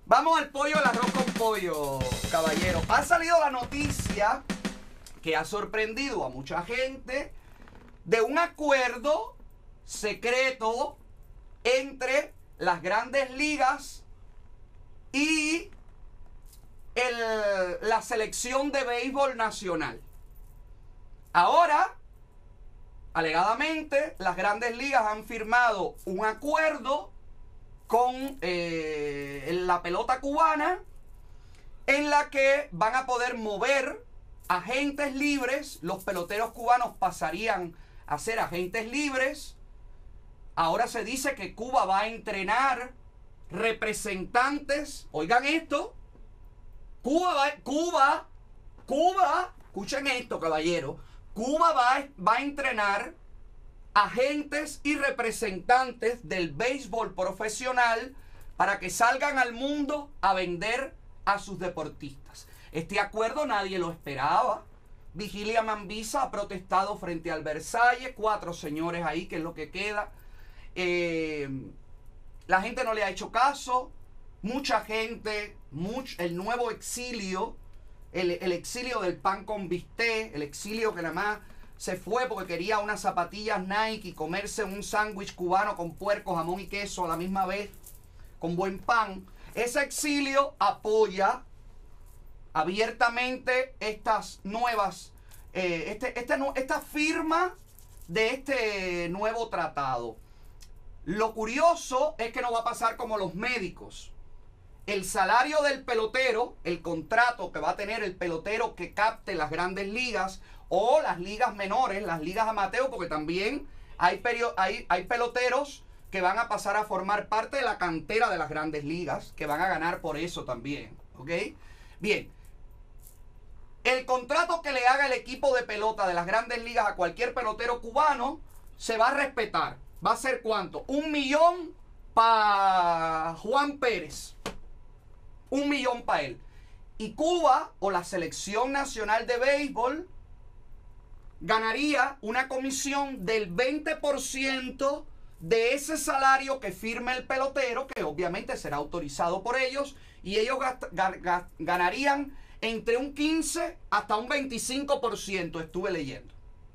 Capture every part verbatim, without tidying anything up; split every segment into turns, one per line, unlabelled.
Vamos al pollo, al arroz con pollo, caballero. Ha salido la noticia que ha sorprendido a mucha gente de un acuerdo secreto entre las grandes ligas y el, la selección de béisbol nacional. Ahora, alegadamente, las grandes ligas han firmado un acuerdo con eh, la pelota cubana en la que van a poder mover agentes libres. Los peloteros cubanos pasarían a ser agentes libres. Ahora se dice que Cuba va a entrenar representantes. Oigan esto. Cuba va, Cuba, Cuba, escuchen esto, caballero. Cuba va, va a entrenar agentes y representantes del béisbol profesional para que salgan al mundo a vender a sus deportistas. Este acuerdo nadie lo esperaba. Vigilia Mambisa ha protestado frente al Versalles, cuatro señores ahí, que es lo que queda. Eh, la gente no le ha hecho caso. Mucha gente, much, el nuevo exilio, el, el exilio del pan con bistec, el exilio que nada más se fue porque quería unas zapatillas Nike y comerse un sándwich cubano con puerco, jamón y queso a la misma vez, con buen pan. Ese exilio apoya abiertamente estas nuevas, eh, este, este, esta firma de este nuevo tratado. Lo curioso es que no va a pasar como los médicos. El salario del pelotero, el contrato que va a tener el pelotero que capte las grandes ligas o las ligas menores, las ligas amateur, porque también hay, hay, hay peloteros que van a pasar a formar parte de la cantera de las grandes ligas, que van a ganar por eso también, ¿ok? Bien, el contrato que le haga el equipo de pelota de las grandes ligas a cualquier pelotero cubano se va a respetar. ¿Va a ser cuánto? Un millón para Juan Pérez. Un millón para él. Y Cuba o la Selección Nacional de Béisbol ganaría una comisión del veinte por ciento de ese salario que firme el pelotero, que obviamente será autorizado por ellos, y ellos ganarían entre un quince hasta un veinticinco por ciento, estuve leyendo.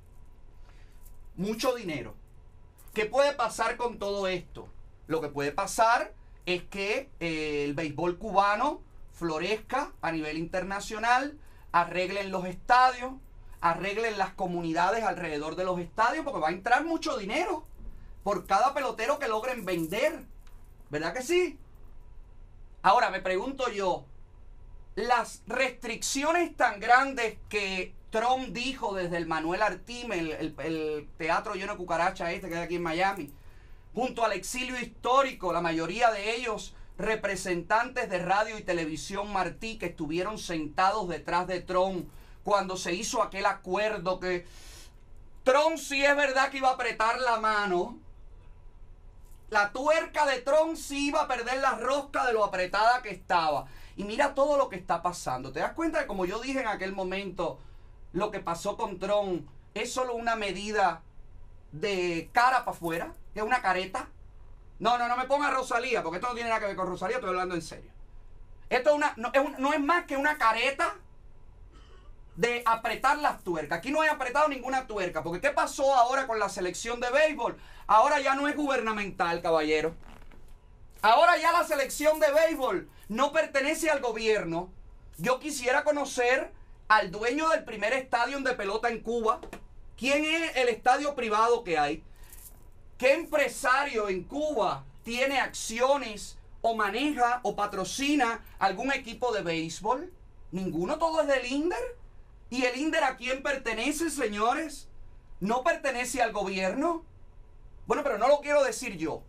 Mucho dinero. ¿Qué puede pasar con todo esto? Lo que puede pasar es que eh, el béisbol cubano florezca a nivel internacional, arreglen los estadios, arreglen las comunidades alrededor de los estadios, porque va a entrar mucho dinero por cada pelotero que logren vender. ¿Verdad que sí? Ahora me pregunto yo, las restricciones tan grandes que Trump dijo desde el Manuel Artime, el, el, el teatro lleno de cucaracha este que hay aquí en Miami, junto al exilio histórico, la mayoría de ellos representantes de radio y televisión Martí, que estuvieron sentados detrás de Trump cuando se hizo aquel acuerdo que Trump sí es verdad que iba a apretar la mano. La tuerca de Trump sí iba a perder la rosca de lo apretada que estaba. Y mira todo lo que está pasando. ¿Te das cuenta de, como yo dije en aquel momento, lo que pasó con Trump es solo una medida de cara para afuera? ¿Es una careta? No, no, no me ponga Rosalía, porque esto no tiene nada que ver con Rosalía, estoy hablando en serio. Esto es una, no, es un, no es más que una careta de apretar las tuercas. Aquí no he apretado ninguna tuerca, porque ¿qué pasó ahora con la selección de béisbol? Ahora ya no es gubernamental, caballero. Ahora ya la selección de béisbol no pertenece al gobierno. Yo quisiera conocer al dueño del primer estadio de pelota en Cuba. ¿Quién es el estadio privado que hay? ¿Qué empresario en Cuba tiene acciones o maneja o patrocina algún equipo de béisbol? Ninguno, todo es del INDER. ¿Y el INDER a quién pertenece, señores? ¿No pertenece al gobierno? Bueno, pero no lo quiero decir yo.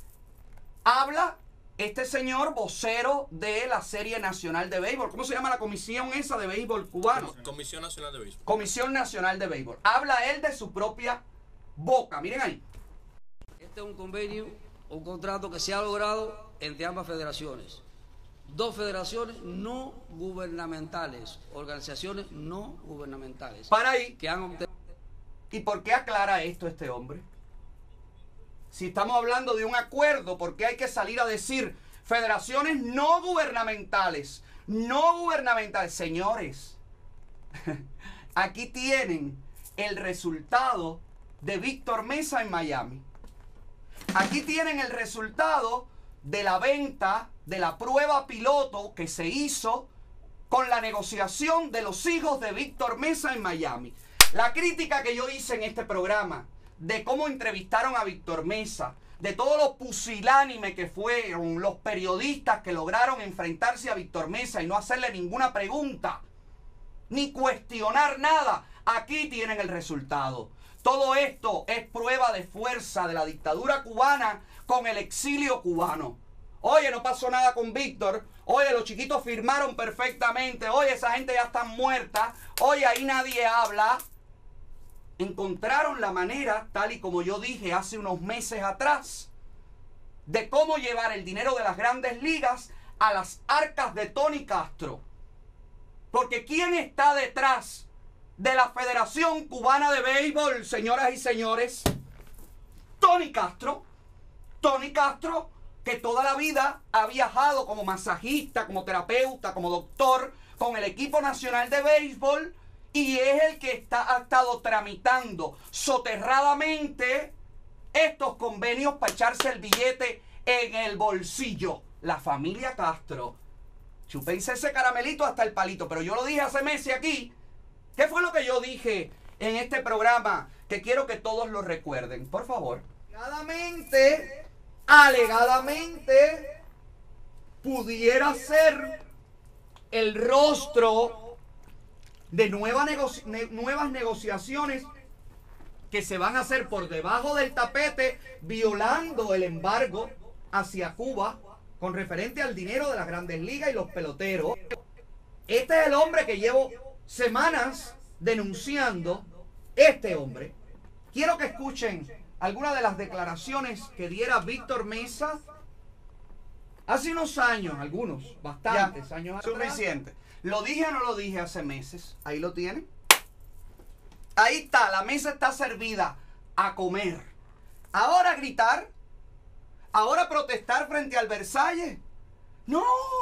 Habla este señor vocero de la Serie Nacional de Béisbol. ¿Cómo se llama la comisión esa de béisbol cubano?
Comisión Nacional de Béisbol.
Comisión Nacional de Béisbol. Habla él de su propia boca. Miren ahí.
Este es un convenio, un contrato que se ha logrado entre ambas federaciones. Dos federaciones no gubernamentales, organizaciones no gubernamentales.
Para ahí.
Que han obtenido...
¿Y por qué aclara esto este hombre? Si estamos hablando de un acuerdo, ¿por qué hay que salir a decir Federaciones no gubernamentales. No gubernamentales. Señores, aquí tienen el resultado de Víctor Mesa en Miami. Aquí tienen el resultado de la venta de la prueba piloto que se hizo con la negociación de los hijos de Víctor Mesa en Miami. La crítica que yo hice en este programa de cómo entrevistaron a Víctor Mesa, de todo lo pusilánime que fueron los periodistas que lograron enfrentarse a Víctor Mesa y no hacerle ninguna pregunta, ni cuestionar nada, aquí tienen el resultado. Todo esto es prueba de fuerza de la dictadura cubana con el exilio cubano. Oye, no pasó nada con Víctor. Oye, los chiquitos firmaron perfectamente. Oye, esa gente ya está muerta. Oye, ahí nadie habla. Encontraron la manera, tal y como yo dije hace unos meses atrás, de cómo llevar el dinero de las grandes ligas a las arcas de Tony Castro. Porque ¿quién está detrás de la Federación Cubana de Béisbol, señoras y señores? Tony Castro. Tony Castro, que toda la vida ha viajado como masajista, como terapeuta, como doctor con el equipo nacional de béisbol, y es el que está, ha estado tramitando soterradamente estos convenios para echarse el billete en el bolsillo. La familia Castro. Chúpense ese caramelito hasta el palito. Pero yo lo dije hace meses aquí. ¿Qué fue lo que yo dije en este programa? Que quiero que todos lo recuerden. Por favor. Alegadamente, alegadamente, pudiera ser el rostro de nueva negoci ne nuevas negociaciones que se van a hacer por debajo del tapete, violando el embargo hacia Cuba con referente al dinero de las grandes ligas y los peloteros. Este es el hombre que llevo semanas denunciando. Este hombre. Quiero que escuchen algunas de las declaraciones que diera Víctor Mesa hace unos años, algunos, bastantes ya, años atrás. Suficiente. ¿Lo dije o no lo dije hace meses? Ahí lo tienen. Ahí está, la mesa está servida a comer. Ahora gritar, ahora protestar frente al Versalles. No,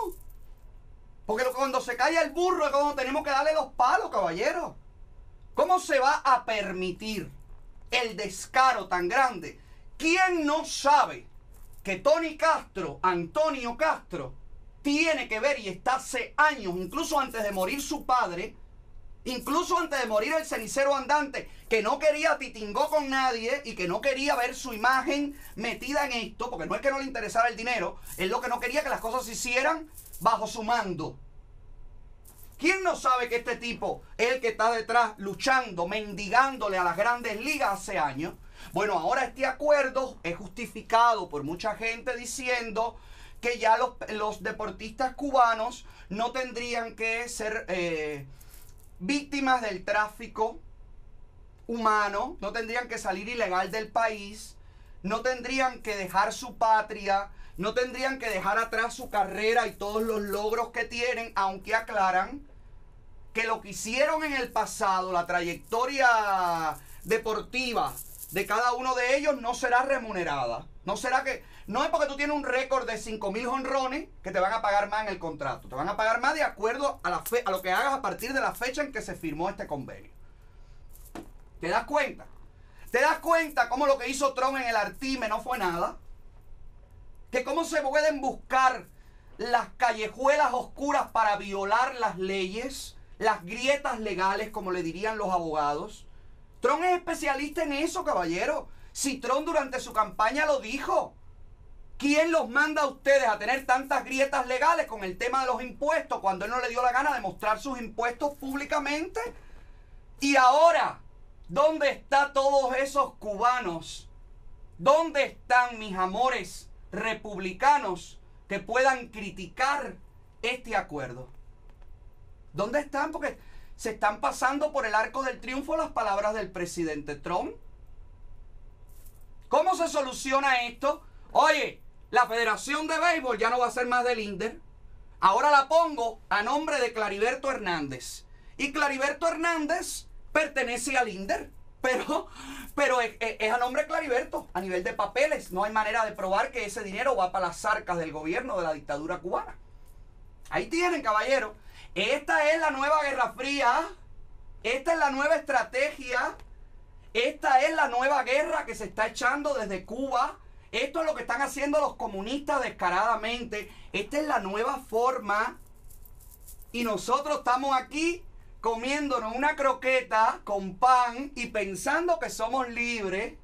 porque cuando se calla el burro es cuando tenemos que darle los palos, caballero. ¿Cómo se va a permitir el descaro tan grande? ¿Quién no sabe que Tony Castro, Antonio Castro, tiene que ver y está hace años, incluso antes de morir su padre, incluso antes de morir el cenicero andante, que no quería titingó con nadie y que no quería ver su imagen metida en esto, porque no es que no le interesara el dinero, es lo que no quería que las cosas se hicieran bajo su mando? ¿Quién no sabe que este tipo es el que está detrás luchando, mendigándole a las grandes ligas hace años? Bueno, ahora este acuerdo es justificado por mucha gente diciendo que ya los, los deportistas cubanos no tendrían que ser eh, víctimas del tráfico humano, no tendrían que salir ilegal del país, no tendrían que dejar su patria, no tendrían que dejar atrás su carrera y todos los logros que tienen, aunque aclaran que lo que hicieron en el pasado, la trayectoria deportiva de cada uno de ellos no será remunerada. No será que, no es porque tú tienes un récord de cinco mil jonrones que te van a pagar más en el contrato. Te van a pagar más de acuerdo a, la fe, a lo que hagas a partir de la fecha en que se firmó este convenio. ¿Te das cuenta? ¿Te das cuenta cómo lo que hizo Trump en el Artime no fue nada? Que cómo se pueden buscar las callejuelas oscuras para violar las leyes, las grietas legales, como le dirían los abogados. Trump es especialista en eso, caballero. Si Trump durante su campaña lo dijo. ¿Quién los manda a ustedes a tener tantas grietas legales con el tema de los impuestos cuando él no le dio la gana de mostrar sus impuestos públicamente? Y ahora, ¿dónde están todos esos cubanos? ¿Dónde están mis amores republicanos que puedan criticar este acuerdo? ¿Dónde están? Porque se están pasando por el arco del triunfo las palabras del presidente Trump. ¿Cómo se soluciona esto? Oye, la Federación de Béisbol ya no va a ser más del INDER. Ahora la pongo a nombre de Clariberto Hernández. Y Clariberto Hernández pertenece al INDER. Pero, pero es, es, es a nombre de Clariberto, a nivel de papeles. No hay manera de probar que ese dinero va para las arcas del gobierno de la dictadura cubana. Ahí tienen, caballeros. Esta es la nueva Guerra Fría. Esta es la nueva estrategia. Esta es la nueva guerra que se está echando desde Cuba. Esto es lo que están haciendo los comunistas descaradamente. Esta es la nueva forma. Y nosotros estamos aquí comiéndonos una croqueta con pan y pensando que somos libres.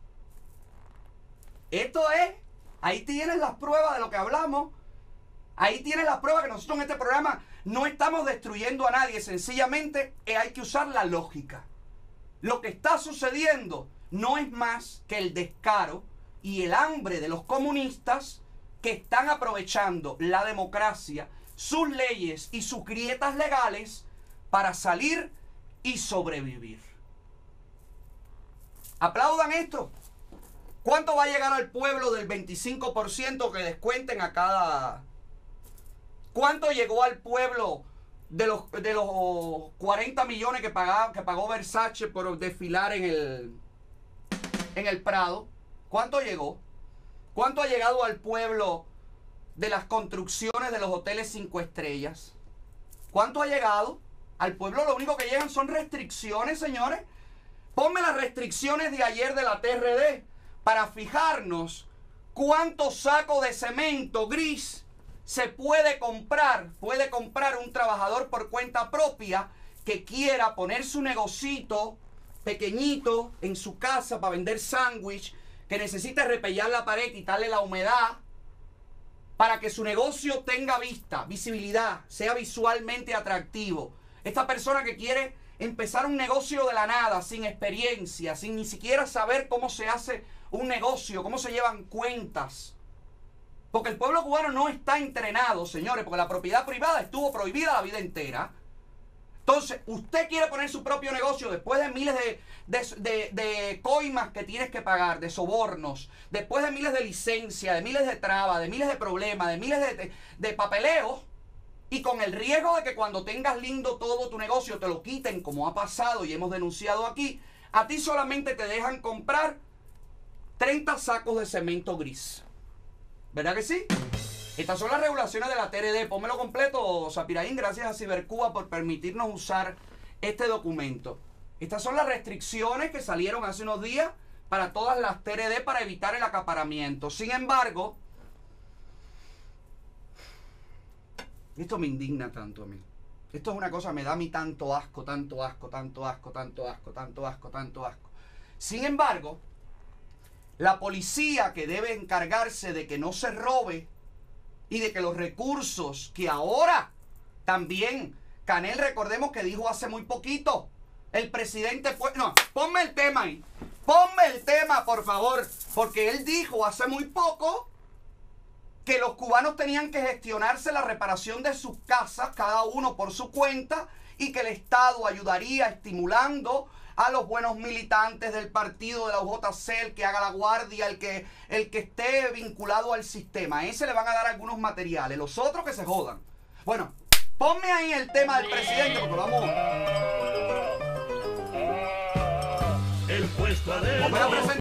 Esto es, ahí tienes las pruebas de lo que hablamos. Ahí tienes las pruebas que nosotros en este programa no estamos destruyendo a nadie. Sencillamente hay que usar la lógica. Lo que está sucediendo no es más que el descaro y el hambre de los comunistas que están aprovechando la democracia, sus leyes y sus grietas legales para salir y sobrevivir. Aplaudan esto. ¿Cuánto va a llegar al pueblo del veinticinco por ciento que descuenten a cada... ¿Cuánto llegó al pueblo de los, de los cuarenta millones que, pagaba, que pagó Versace por desfilar en el, en el Prado? ¿Cuánto llegó? ¿Cuánto ha llegado al pueblo de las construcciones de los hoteles cinco estrellas? ¿Cuánto ha llegado? Al pueblo lo único que llegan son restricciones, señores. Ponme las restricciones de ayer de la T R D para fijarnos cuántos sacos de cemento gris se puede comprar. Puede comprar un trabajador por cuenta propia que quiera poner su negocito pequeñito en su casa para vender sándwich, que necesita repellar la pared, quitarle la humedad, para que su negocio tenga vista, visibilidad, sea visualmente atractivo. Esta persona que quiere empezar un negocio de la nada, sin experiencia, sin ni siquiera saber cómo se hace un negocio, cómo se llevan cuentas. Porque el pueblo cubano no está entrenado, señores, porque la propiedad privada estuvo prohibida la vida entera. Entonces, usted quiere poner su propio negocio después de miles de, de, de, de coimas que tienes que pagar, de sobornos, después de miles de licencias, de miles de trabas, de miles de problemas, de miles de, de, de papeleos, y con el riesgo de que cuando tengas lindo todo tu negocio te lo quiten, como ha pasado y hemos denunciado aquí, a ti solamente te dejan comprar treinta sacos de cemento gris. ¿Verdad que sí? Estas son las regulaciones de la T R D. Pónmelo completo, Sapiraín. Gracias a Cibercuba por permitirnos usar este documento. Estas son las restricciones que salieron hace unos días para todas las T R D para evitar el acaparamiento. Sin embargo, esto me indigna tanto a mí. Esto es una cosa, me da a mí tanto asco, tanto asco, tanto asco, tanto asco, tanto asco, tanto asco. Sin embargo, la policía que debe encargarse de que no se robe y de que los recursos que ahora también Canel, recordemos que dijo hace muy poquito, el presidente fue... No, ponme el tema ahí. Ponme el tema, por favor. Porque él dijo hace muy poco que los cubanos tenían que gestionarse la reparación de sus casas, cada uno por su cuenta, y que el Estado ayudaría estimulando a los buenos militantes del partido de la U J C, el que haga la guardia, el que, el que esté vinculado al sistema. A ese le van a dar algunos materiales, los otros que se jodan. Bueno, ponme ahí el tema del presidente, porque vamos...
El puesto a